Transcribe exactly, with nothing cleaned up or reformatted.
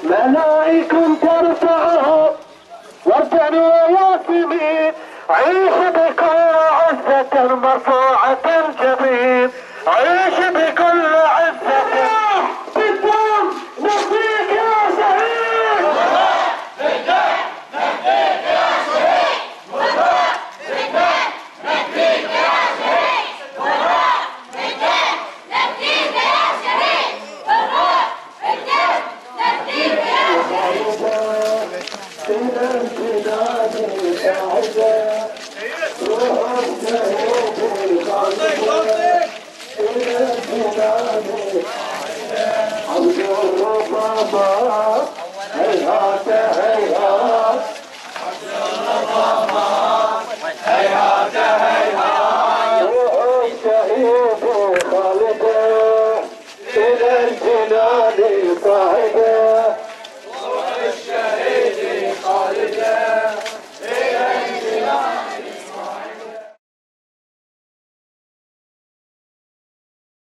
ملائك ترفعه وردا وياسمين، عيش بكل عزة مرفوعة الجبين، عيش بكل عزة بالدم نفديك يا شهيد، بالدم نفديك يا شهيد، بالدم نفديك يا شهيد، بالدم نفديك يا شهيد، بالدم نفديك يا شهيد. إلى امتداد القاعدة روح الشهيد الخالدة، إلى امتداد القاعدة عبد الربابة هيهات هيهات، عبد الربابة هيهات هيهات، روح الشهيد الخالدة إلى الجنان صاعدة.